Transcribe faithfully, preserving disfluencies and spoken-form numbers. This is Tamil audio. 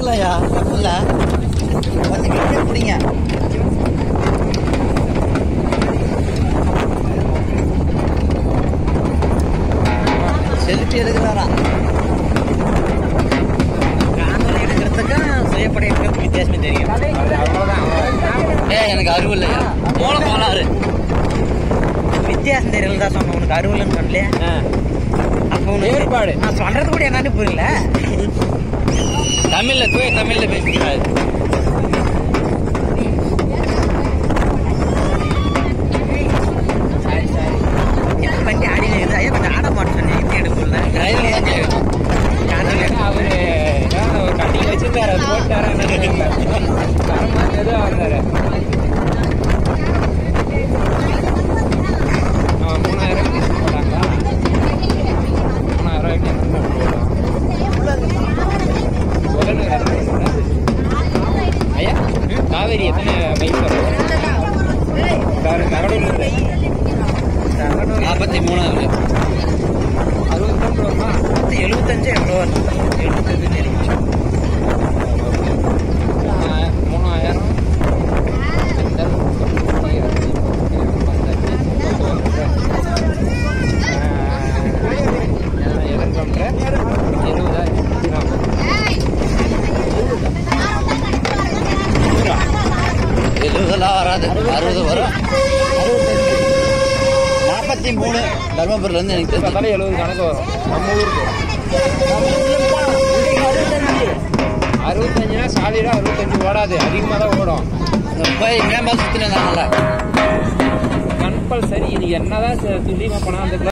தப்புலையா தப்புல வந்து வீட்டே பிடிங்க. செல்ஃபி எடுக்கிறாரா? காணொலி எடுக்கிறதுக்கும் சுயப்படை எடுக்கிறதுக்கு வித்தியாசமே தெரியும். ஏ எனக்கு அறிவு இல்லையா? மூலம் போனாரு வித்தியாசம் தெரியல தான் சொன்ன. உனக்கு அறிவுலன்னு சொல்லலையே. அப்போ ஏற்பாடு நான் சொல்றது கூட என்னன்னு புரியல. தமிழ்ல போய் தமிழ்ல பேசிக்கிறாரு. சாரி சாரி வண்டி ஆடினே இருக்குது. ஐயா கொஞ்சம் ஆட மாட்டேன். எப்படி எடுக்கல அவரு ஒரு கட்டிங் வச்சிருந்தாரு. அது போட்டாரு எதுவும் வந்தாரு. மூணாயிரம் போட்டாங்களா? மூணாயிரம் ஐயா காவேரி எத்தனை பைக் வரும்? நாற்பத்தி மூணாவது அறுபத்தொன்று வருமா? எழுபத்தஞ்சு எவ்வளோ வரும்? எழுபத்தஞ்சு தெரியும். மூணாயிரம் எழுபதெல்லாம் வராது. அறுபது வரும். நாற்பத்தி மூணு தர்மபுரில இருந்து எனக்கு தெரியும். எழுபது கணக்கு வரும். நம்ம ஊருக்கு அறுபத்தஞ்சுனா சாலிடா அறுபத்தஞ்சு ஓடாது. அதிகமாக தான் ஓடும். போய் மேம்பால் சுத்தினாங்கல்ல கம்பல்சரி. இது என்னதான் துல்லியமா போனா அந்த